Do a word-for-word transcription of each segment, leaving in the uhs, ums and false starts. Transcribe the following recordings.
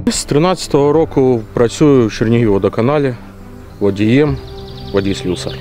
З тринадцятого року працюю в Чернігівводоканалі водієм, водій-слюсар.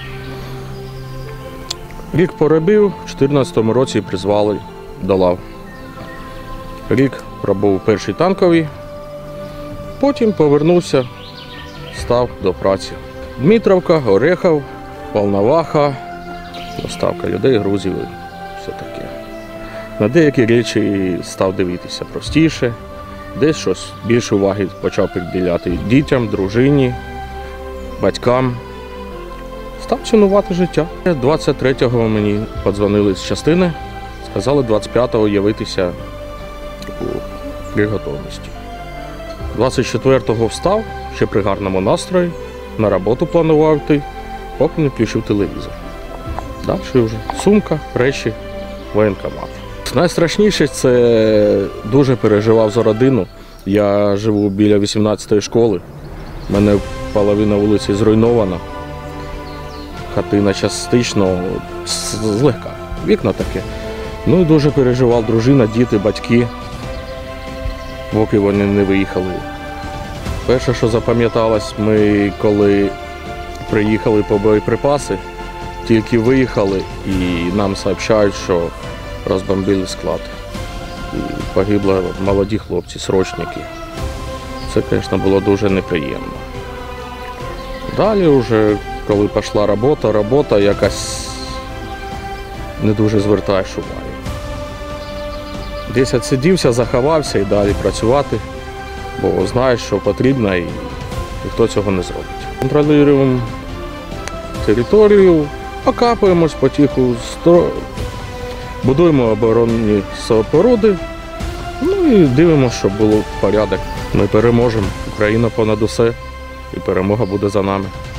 Рік поробив, у чотирнадцятому році призвали до лав. Рік пробув у першій танковій, потім повернувся, став до праці. Дмитровка, Орехів, Волноваха, доставка людей, грузів і все таке. На деякі речі став дивитися простіше, десь щось більше уваги почав приділяти дітям, дружині, батькам. Став цінувати життя. двадцять третього мені подзвонили з частини, сказали двадцять п'ятого явитися при готовності. двадцять четвертого встав, ще при гарному настрої, на роботу планував йти, поки не включив телевізор. Далі вже сумка, речі, воєнкомат. Найстрашніше – це дуже переживав за родину. Я живу біля вісімнадцятої школи, у мене половина вулиці зруйнована, хатина частично злегка, вікна таке. Ну і дуже переживав дружина, діти, батьки, поки вони не виїхали. Перше, що запам'яталось, ми коли приїхали по боєприпаси, тільки виїхали і нам сообщають, що розбомбили склад. І погибли молоді хлопці, срочники. Це, звісно, було дуже неприємно. Далі вже, коли пішла робота, робота якась не дуже звертаєш уваги. Десь відсидівся, заховався і далі працювати, бо знаєш, що потрібно і ніхто цього не зробить. Контролюємо територію, окапуємось потиху, будуємо оборонні споруди, ну і дивимося, щоб був порядок. Ми переможемо. Україна понад усе, і перемога буде за нами.